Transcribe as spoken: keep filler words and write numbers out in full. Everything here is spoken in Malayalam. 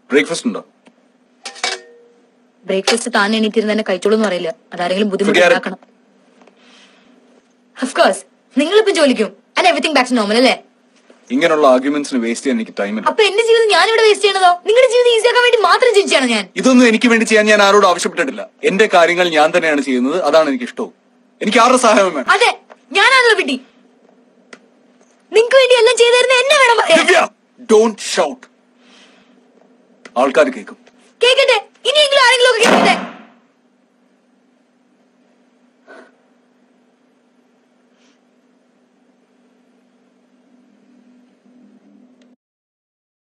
ബ്രേക്ക്ഫാസ്റ്റ് ഉണ്ടോ? ബ്രേക്ക്ഫാസ്റ്റ് താൻ എണീറ്റിരുന്ന് തന്നെ കഴിച്ചോളൂ എന്ന് പറയില്ല. അതാരെങ്കിലും ബുദ്ധിമുട്ടുണ്ടാക്കണം. ഓഫ്കോഴ്സ് നിങ്ങളിപ്പോ ജോലിക്കും അല്ല എവറിത്തിങ് ബാക്ക് ടു നോർമൽ അല്ലേ? ഇങ്ങനെയുള്ള ആർഗ്യുമെന്റ്സിന് വേസ്റ്റ് ചെയ്യാൻ എനിക്ക് ടൈമില്ല. അപ്പൊ എന്റെ ജീവിതം ഞാൻ ഇവിടെ വേസ്റ്റ് ചെയ്യണതോ? നിങ്ങളുടെ ജീവിതം ഈസിയാക്കാൻ വേണ്ടി മാത്രം ജീവിച്ചാണ് ഞാൻ. ഇതൊന്നും എനിക്ക് വേണ്ടി ചെയ്യാൻ ഞാൻ ആരോടും ആവശ്യപ്പെട്ടിട്ടില്ല. എന്റെ കാര്യങ്ങൾ ഞാൻ തന്നെയാണ് ചെയ്യുന്നത്. അതാണ് എനിക്ക് ഇഷ്ടവും. എനിക്ക് ആരുടെ സഹായം വേണം? അതെ, ഞാനാണല്ലോ വിട്ടി. നിങ്ങൾക്ക് വേണ്ടി എല്ലാം ചെയ്തായിരുന്നു എന്നെ വേണം പറയാൻ. Don't shout. ആൾക്കാർ കേൾക്കും. കേക്കട്ടെ, ഇനിയെങ്കിലും